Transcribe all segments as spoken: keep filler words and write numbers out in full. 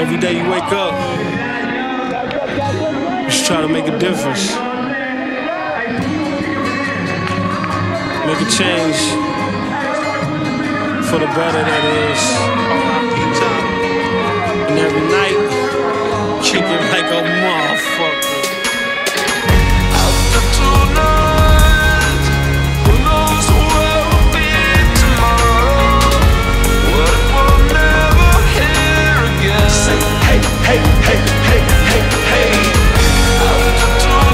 Every day you wake up, just try to make a difference. Make a change for the better, that is. And every night, kick it like a motherfucker. After tonight, who knows where we'll be tomorrow? What if we'll never hear again? Say hey, hey, hey, hey, hey, hey. After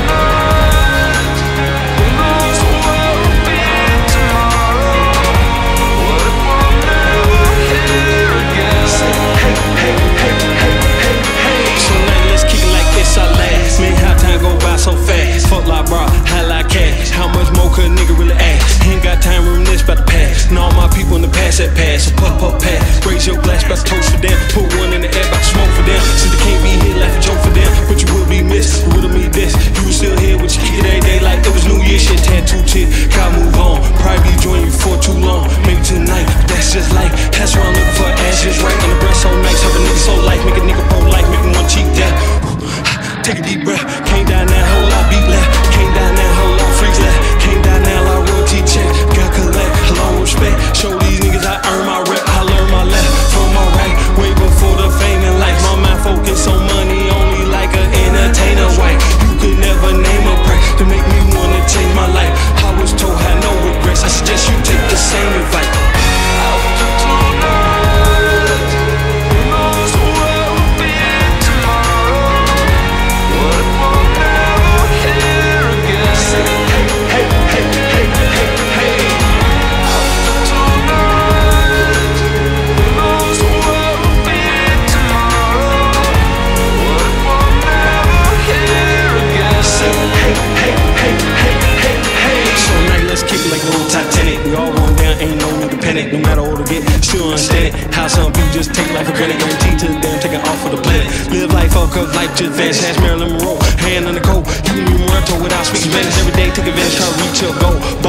tonight, who knows where we'll be tomorrow? What if we'll never hear again? Say hey, hey, hey, hey, hey, hey. So now let's kick it like this, our last. Man, how time go by so fast. Fuck like bro, high like cash. How much more could a nigga really ask? Ain't got time to reminisce about the past. And all my people in the past that pass. So puff, puff, pass. Raise your glass, about to toast for them. Put one in the air, about to smoke for them. Since they can't be here, like a joke for them. But you will be missed, riddle me this. You was still here with your kid every day like it was New Year shit. Tattoo tip, gotta move on. Probably be joining you for too long. Maybe tonight, but that's just life. That's why I'm looking for ass just right. And the breath so nice, have a nigga so light. Make a nigga pro-life, make him one cheek down. Take a deep breath, can't die now, whole lot beat left. Can't die now, whole lot freaks left. Can't die now, like royalty check. Got collect, along respect. Show these niggas I earn my rep. I learn my left from my right. Way before the fame and lights. My mind focus on money, only like an entertainer white. You could never name a price to make me wanna change my life. I was told had no regrets. I suggest you take the same advice. After tonight, who knows where we'll be tomorrow? What if we'll never hear again? Say hey, hey, hey, hey, hey, hey. After tonight, who knows where we'll be tomorrow? What if we'll never hear again? Say hey, hey, hey, hey, hey, hey. So now let's kick it like a little Titanic. We all going down, ain't no nigga panic. No matter what to get, still understand it. How some people just take life for granted. Guaranteed to the damn taking off of the planet. Live life up, cause life just vanished. Ask Marilyn Monroe, hand on the coat. You can be Morto without speaking Spanish. Every day take advantage, try to reach your goal.